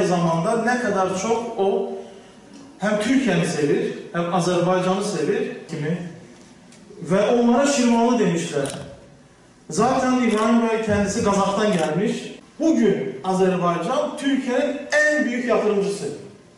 aynı zamanda ne kadar çok o hem Türkiye'ni sevir, hem Azerbaycan'ı sevir kimi. Ve onlara Şirvanlı demişler. Zaten İbrahim Bey kendisi Kazak'tan gelmiş. Bugün Azerbaycan Türkiye'nin en büyük yatırımcısı.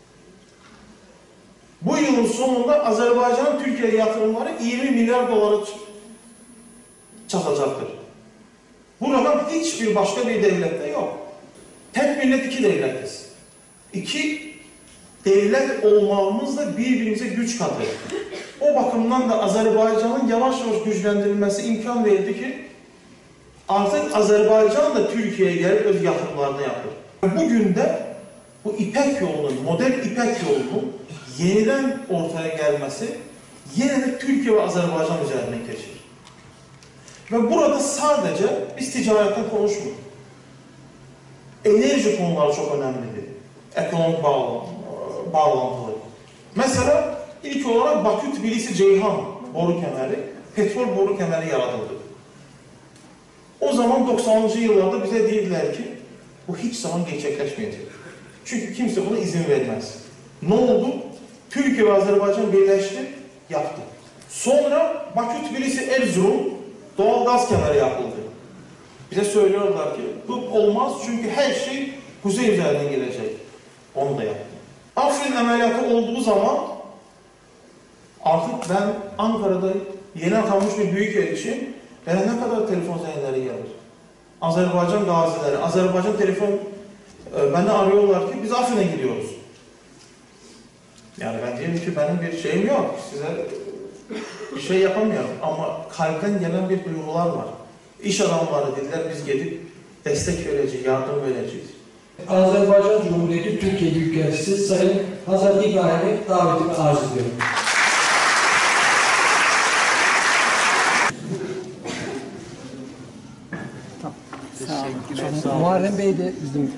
Bu yılın sonunda Azerbaycan'ın Türkiye'ye yatırımları 20 milyar dolara çatacaktır. Bu rakam hiçbir başka bir devlette yok. Tek millet iki devletiz. İki devlet olmamız da birbirimize güç katıyor. O bakımdan da Azerbaycan'ın yavaş yavaş güçlendirilmesi imkan verdi ki artık Azerbaycan da Türkiye'ye gelip öz yatırımlarını yapıyor. Bugün de bu İpek yolunun, modern İpek yolunun yeniden ortaya gelmesi yine de Türkiye ve Azerbaycan üzerinden geçir. Ve burada sadece biz ticaretten konuşmuyoruz. Enerji konuları çok önemlidir. Ekonomik bağlantıları. Mesela ilk olarak Bakü-Tbilisi-Ceyhan boru kemeri, petrol boru kemeri yaratıldı. O zaman 90'lı yıllarda bize dediler ki bu hiç zaman gerçekleşmeyecek. Çünkü kimse buna izin vermez. Ne oldu? Türkiye ve Azerbaycan birleşti, yaptı. Sonra Bakü-Tbilisi-Erzurum doğal gaz kemeri yapıldı. Bize söylüyorlar ki bu olmaz çünkü her şey kuzey üzerinden gelecek. Onu da yaptı. Afrin ameliyatı olduğu zaman artık ben Ankara'da yeni atanmış bir büyükelçiyim. Bana ne kadar telefon seneleri gelir. Azerbaycan gazileri, Azerbaycan telefon beni arıyorlar ki biz Afrin'e gidiyoruz. Yani ben diyelim ki benim bir şeyim yok. Size bir şey yapamıyorum ama kalpten gelen bir duygular var. İş adamları dediler biz gidip destek vereceğiz, yardım vereceğiz. Azerbaycan Cumhuriyeti Türkiye Büyükelçisi Sayın Hazar İbrahim'i davetimi arz ediyorum. Sağ olun. Muharrem Bey de bizim...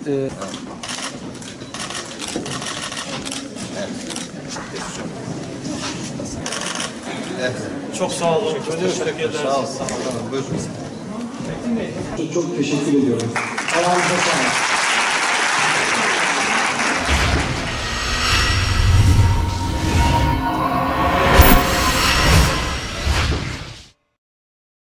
Evet. Çok sağ olun. Çok teşekkür ederiz. Sağ olun. Buyurun. Çok teşekkür ediyorum. Ayağınıza sağlık.